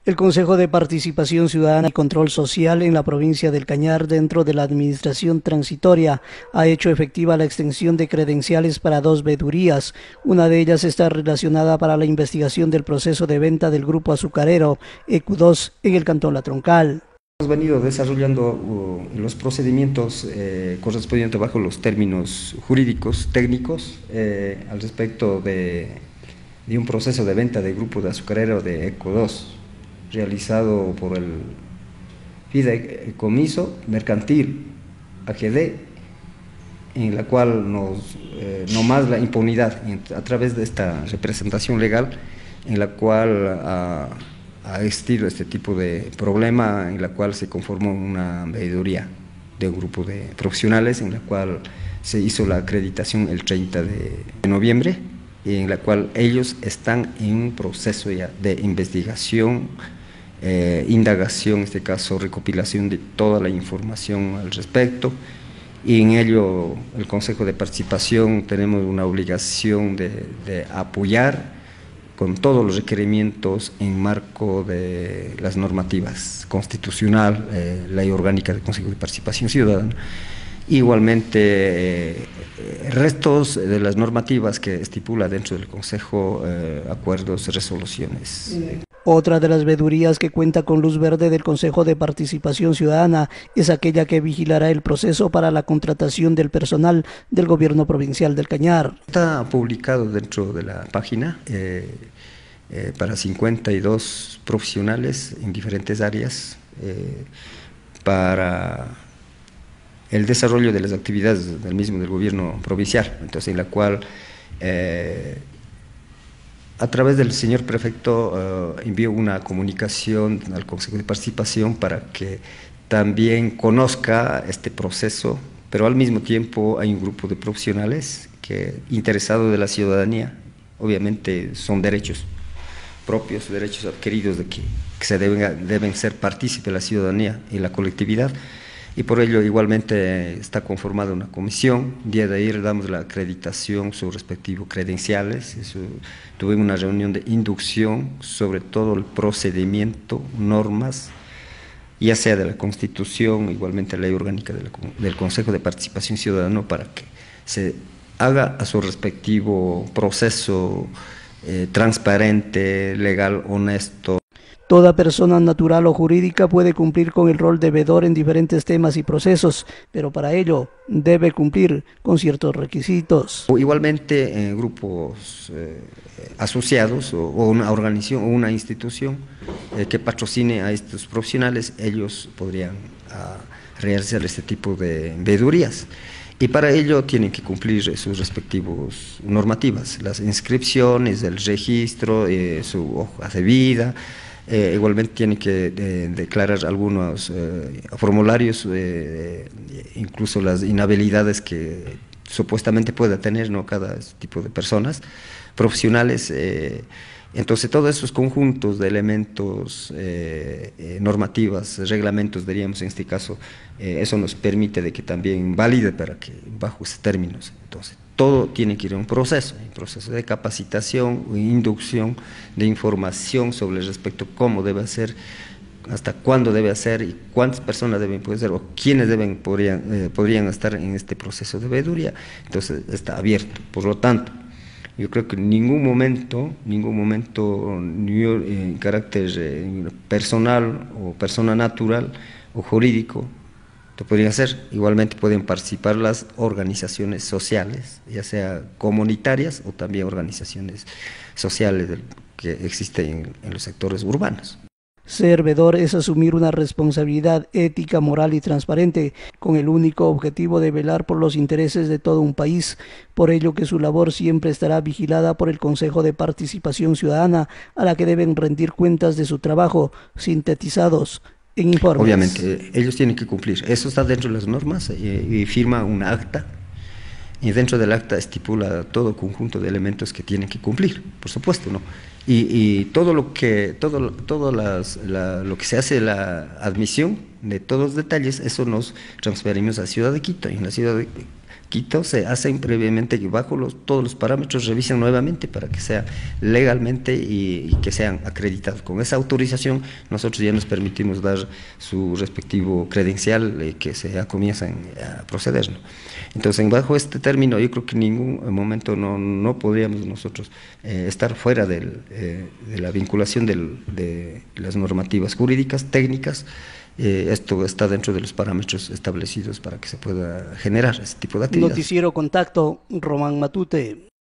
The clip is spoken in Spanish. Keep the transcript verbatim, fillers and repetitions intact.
El Consejo de Participación Ciudadana y Control Social en la provincia del Cañar, dentro de la administración transitoria, ha hecho efectiva la extensión de credenciales para dos veedurías. Una de ellas está relacionada para la investigación del proceso de venta del grupo azucarero E Q dos en el cantón La Troncal. Hemos venido desarrollando uh, los procedimientos eh, correspondientes bajo los términos jurídicos, técnicos, eh, al respecto de, de un proceso de venta del grupo de azucarero de E Q dos, realizado por el Fideicomiso Mercantil A G D, en la cual nos, eh, no más la impunidad a través de esta representación legal, en la cual ha, ha existido este tipo de problema, en la cual se conformó una veeduría de un grupo de profesionales, en la cual se hizo la acreditación el treinta de noviembre, y en la cual ellos están en un proceso ya de investigación, eh, indagación, en este caso recopilación de toda la información al respecto, y en ello el Consejo de Participación tenemos una obligación de, de apoyar con todos los requerimientos en marco de las normativas constitucional, eh, Ley Orgánica del Consejo de Participación Ciudadana. Igualmente, eh, restos de las normativas que estipula dentro del Consejo, eh, acuerdos, resoluciones. Otra de las veedurías que cuenta con luz verde del Consejo de Participación Ciudadana es aquella que vigilará el proceso para la contratación del personal del Gobierno Provincial del Cañar. Está publicado dentro de la página eh, eh, para cincuenta y dos profesionales en diferentes áreas eh, para el desarrollo de las actividades del mismo del gobierno provincial, entonces en la cual eh, a través del señor prefecto uh, envió una comunicación al Consejo de Participación para que también conozca este proceso, pero al mismo tiempo hay un grupo de profesionales que, interesados de la ciudadanía, obviamente son derechos propios, derechos adquiridos de que, que se deben, deben ser partícipe de la ciudadanía y la colectividad, y por ello igualmente está conformada una comisión. El día de ayer damos la acreditación, sus respectivos credenciales, eso, tuvimos una reunión de inducción sobre todo el procedimiento, normas, ya sea de la Constitución, igualmente la Ley Orgánica de la, del Consejo de Participación Ciudadana, para que se haga a su respectivo proceso eh, transparente, legal, honesto. Toda persona natural o jurídica puede cumplir con el rol de veedor en diferentes temas y procesos, pero para ello debe cumplir con ciertos requisitos. Igualmente, en grupos eh, asociados o, o una organización o una institución eh, que patrocine a estos profesionales, ellos podrían a, realizar este tipo de veedurías. Y para ello tienen que cumplir sus respectivas normativas, las inscripciones, el registro, eh, su hoja de vida. Eh, igualmente tiene que eh, declarar algunos eh, formularios, eh, incluso las inhabilidades que supuestamente pueda tener, ¿no?, cada tipo de personas profesionales. Eh, entonces todos esos conjuntos de elementos, eh, eh, normativas, reglamentos, diríamos en este caso, eh, eso nos permite de que también valide para que bajo esos términos. Entonces todo tiene que ir a un proceso, un proceso de capacitación, inducción, de información sobre respecto a cómo debe ser, hasta cuándo debe hacer y cuántas personas deben poder ser o quiénes deben, podrían, eh, podrían estar en este proceso de veeduría. Entonces está abierto. Por lo tanto, yo creo que en ningún momento, ningún momento, ni en carácter eh, personal o persona natural o jurídico, lo podrían hacer. Igualmente pueden participar las organizaciones sociales, ya sea comunitarias o también organizaciones sociales que existen en, en los sectores urbanos. Ser veedor es asumir una responsabilidad ética, moral y transparente, con el único objetivo de velar por los intereses de todo un país. Por ello que su labor siempre estará vigilada por el Consejo de Participación Ciudadana, a la que deben rendir cuentas de su trabajo, sintetizados en informes. Obviamente, ellos tienen que cumplir. Eso está dentro de las normas y, y firma un acta. Y dentro del acta estipula todo conjunto de elementos que tienen que cumplir, por supuesto, ¿no? Y, y todo lo que todo, todo las, la, lo que se hace la admisión de todos los detalles, eso nos transferimos a Ciudad de Quito. Y en la Ciudad de, Quito se hacen previamente que bajo los, todos los parámetros revisan nuevamente para que sea legalmente y, y que sean acreditados. Con esa autorización nosotros ya nos permitimos dar su respectivo credencial eh, que se ya comienzan a proceder, ¿no? Entonces, bajo este término, yo creo que en ningún momento no, no podríamos nosotros eh, estar fuera del, eh, de la vinculación del, de las normativas jurídicas, técnicas. Eh, esto está dentro de los parámetros establecidos para que se pueda generar este tipo de actividades. Noticiero Contacto, Román Matute.